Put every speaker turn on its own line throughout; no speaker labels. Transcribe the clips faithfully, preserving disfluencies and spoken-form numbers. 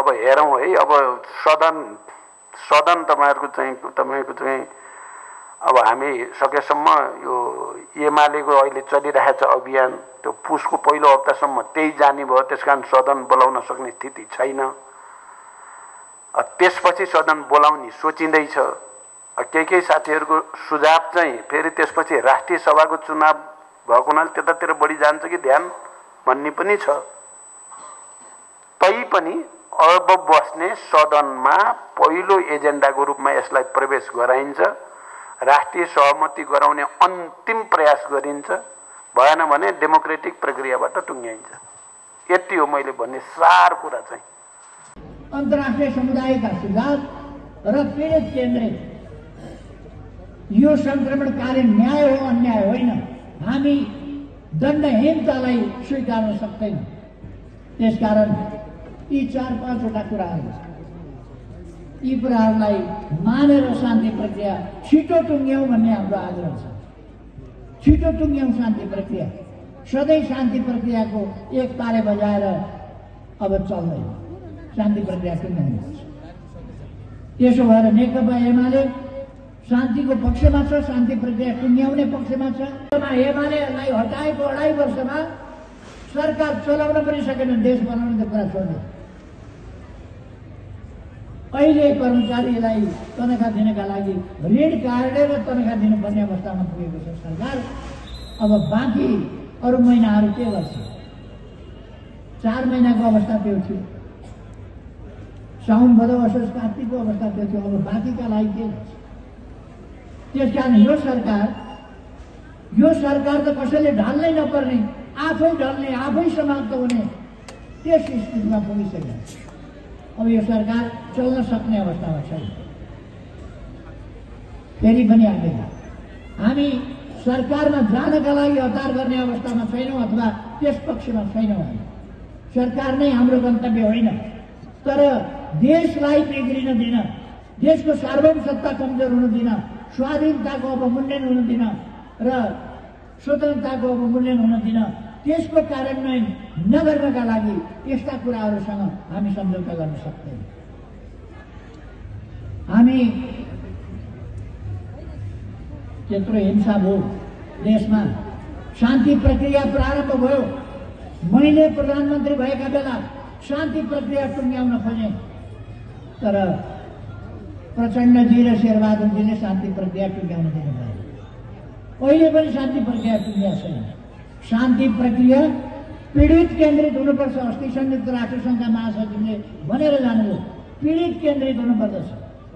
अब हेरौँ है। अब सदन सदन तपाईँहरूको चाहिँ तपाईँको चाहिँ अब हामी सकेसम्म यो एमालेको अहिले चलिरहेको छ अभियान, त्यो पुसको पहिलो हप्तासम्म त्यही जाने भयो, त्यसकारण सदन बोलाउन सक्ने स्थिति छैन। त्यसपछि सदन बोलाउने सोचिँदैछ। केही केही साथीहरूको सुझाव चाहिँ फेरि त्यसपछि राष्ट्रिय सभाको चुनाव भएको हुनाले त्यतातिर बढी जान्छ कि ध्यान भन्ने पनि छ। तैपनि अब बस्ने सदनमा पहिलो एजेन्डाको रूपमा यसलाई प्रवेश गराइन्छ, राष्ट्रिय सहमति गराउने अन्तिम प्रयास गरिन्छ, भएन भने डेमोक्रेटिक प्रक्रियाबाट टुङ्ग्याइन्छ। यति हो मैले भन्ने सार कुरा चाहिँ।
अन्तर्राष्ट्रिय समुदायका सुझाव र पीडित केन्द्रित यो संक्रमणकालीन न्याय हो, अन्याय होइन। हामी दण्डहीनतालाई स्वीकार्न सक्दैनौँ। त्यसकारण यी चार पाँचवटा कुराहरू यी कुराहरूलाई मानेर शान्ति प्रक्रिया छिटो टुङ्ग्यौँ भन्ने हाम्रो आग्रह छ। छिटो टुङ्ग्यौँ शान्ति प्रक्रिया। सधैँ शान्ति प्रक्रियाको एक तारे बजाएर अब चल्दैन, शान्ति प्रक्रिया टुङ्ग्याउनुपर्छ। त्यसो भएर नेकपा एमाले शान्तिको पक्षमा छ, शान्ति प्रक्रिया टुङ्ग्याउने पक्षमा छ। एमालेलाई हटाएको अढाई वर्षमा सरकार चलाउन पनि सकेन, देश बनाउने त कुरा छोड्ने। अहिले कर्मचारीलाई तनखा दिनका लागि ऋण काटेर तनखा दिनुपर्ने अवस्थामा पुगेको छ सरकार। अब बाँकी अरू महिनाहरू के गर्छ? चार महिनाको अवस्था त्यो थियो, साउन भदौ असोज कार्तिकको अवस्था त्यो थियो। अब बाँकीका लागि के गर्छ? त्यसकारण यो सरकार यो सरकार त कसैले ढाल्नै नपर्ने, आफै ढल्ने, आफै समाप्त हुने त्यस स्थितिमा पुगिसकेको छ। अब यो सरकार चल्न सक्ने अवस्थामा छैन। फेरि पनि आउँदैन। हामी सरकारमा जानका लागि हतार गर्ने अवस्थामा छैनौँ अथवा त्यस पक्षमा छैनौँ। हामी सरकार नै हाम्रो गन्तव्य होइन, तर देशलाई बिग्रिन दिन, देशको सार्वभौम सत्ता कमजोर हुन दिन, स्वाधीनताको अवमूल्यन हुन दिन र स्वतन्त्रताको अवमूल्यन हुन दिन, त्यसको कार्यान्वयन नगर्नका लागि यस्ता कुराहरूसँग हामी सम्झौता गर्न सक्दैनौँ। हामी त्यत्रो हिंसा भयो देशमा, शान्ति प्रक्रिया प्रारम्भ भयो। मैले प्रधानमन्त्री भएका बेला शान्ति प्रक्रिया टुङ्ग्याउन खोजेँ, तर प्रचण्डजी र शेरबहादुरजीले शान्ति प्रक्रिया टुङ्ग्याउन दिनुभयो। अहिले पनि शान्ति प्रक्रिया टुङ्ग्या छैन। शान्ति प्रक्रिया पीडित केन्द्रित हुनुपर्छ। अस्ति संयुक्त राष्ट्र सङ्घका महासचिवले भनेर जानुभयो, पीडित केन्द्रित हुनुपर्दछ।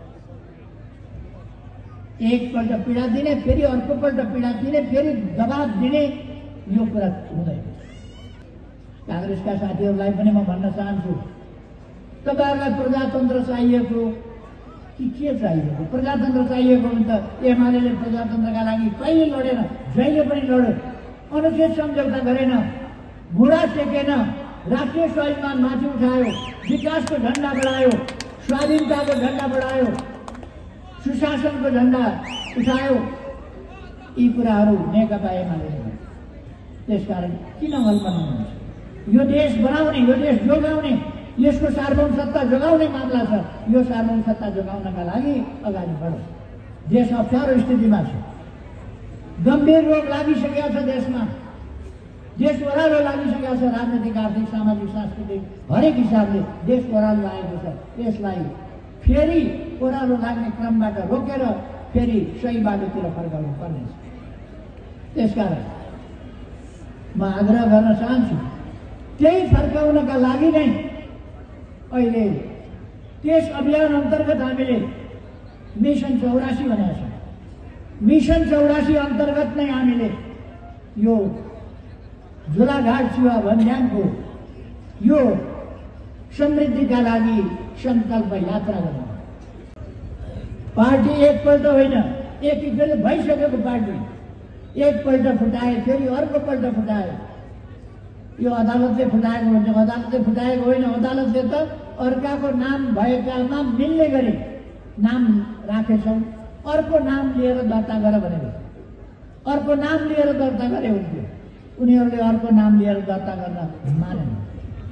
एकपल्ट पीडा दिने, फेरि अर्कोपल्ट पीडा दिने, फेरि दबाब दिने, यो कुरा हुँदैन। काङ्ग्रेसका साथीहरूलाई पनि म भन्न चाहन्छु, तपाईँहरूलाई प्रजातन्त्र चाहिएको कि के चाहिएको? प्रजातन्त्र चाहिएको भने त एमाले प्रजातन्त्रका लागि कहिले लडेन, जहिले पनि लड्यो, अनुचित सम्झौता गरेन, घुँडा टेकेन, राष्ट्रिय स्वाभिमान माथि उठायो, विकासको झन्डा बढायो, स्वाधीनताको झन्डा बढायो, सुशासनको झन्डा उठायो। यी कुराहरू नेकपा एमाले। त्यसकारण किन हल्पना हुन्छ? यो देश बनाउने, यो देश जोगाउने, यसको सार्वभौम सत्ता जोगाउने मामला छ। यो सार्वभौम सत्ता जोगाउनका लागि अगाडि बढोस्। देश अप्ठ्यारो स्थितिमा छ, गम्भीर रोग लागिसकेको छ देशमा, देश ओह्रालो लागिसकेको छ। राजनीतिक, आर्थिक, सामाजिक, सांस्कृतिक हरेक हिसाबले देश ओह्रालो लागेको छ। यसलाई फेरि ओह्रालो लाग्ने क्रमबाट रोकेर फेरि सही बाटोतिर फर्काउनु पर्नेछ। त्यसकारण म आग्रह गर्न चाहन्छु, त्यही फर्काउनका लागि नै अहिले त्यस अभियान अन्तर्गत हामीले मिसन चौरासी भनेको छ। मिसन चौरासी अन्तर्गत नै हामीले यो झोलाघाट छिवा भन्ज्याङको यो समृद्धिका लागि सङ्कल्प यात्रा गर्नु। पार्टी एकपल्ट होइन, एकीकृत भइसकेको पार्टी एकपल्ट फुटाए, फेरि अर्कोपल्ट फुटायो। यो अदालतले फुटाएको हुन्छ, अदालतले फुटाएको होइन। अदालतले त अर्काको नाम भएकामा मिल्ने गरी नाम राखेछौँ, अर्को नाम लिएर दर्ता गर भनेको। अर्को नाम लिएर दर्ता गरे हुन्थ्यो, उनीहरूले अर्को नाम लिएर दर्ता गर्न मानेन।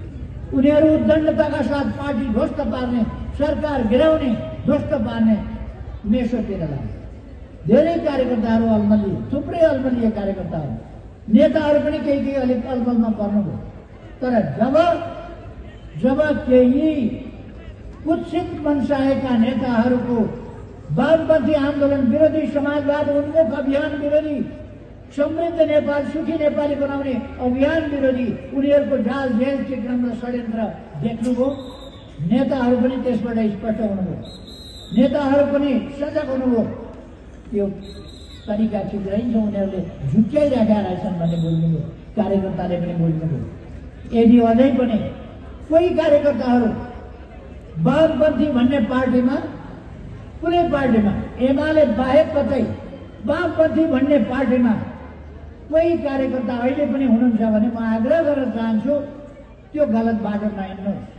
उनीहरू उद्दण्डताका साथ पार्टी ध्वस्त पार्ने, सरकार गिराउने, ध्वस्त पार्ने मेसोतिर लागे। धेरै कार्यकर्ताहरू अल्मलिए, थुप्रै अल्मलिए कार्यकर्ताहरू, नेताहरू पनि केही केही अलिक अल्मलमा पर्नुभयो। तर जब जब केही कुत्सित मनसाएका नेताहरूको वामपन्थी आन्दोलन विरोधी, समाजवाद उन्मुख अभियान विरोधी, समृद्ध नेपाल, सुखी नेपाली बनाउने अभियान विरोधी उनीहरूको जाल जेल चिक्रण र षड्यन्त्र देख्नुभयो, नेताहरू पनि त्यसबाट स्पष्ट हुनुभयो, नेताहरू पनि सजग हुनुभयो। त्यो तरिका ठिक रहन्छ, उनीहरूले झुक्क्याइराखेका रहेछन् भन्ने बोल्नुभयो, कार्यकर्ताले पनि बोल्नुभयो। यदि अझै पनि कोही कार्यकर्ताहरू वामपन्थी भन्ने पार्टीमा, कुनै पार्टीमा, एमाले बाहेक कतै वामपन्थी भन्ने पार्टीमा कोही कार्यकर्ता अहिले पनि हुनुहुन्छ भने म आग्रह गर्न चाहन्छु त्यो गलत बाटो नहिँड्नुहोस्।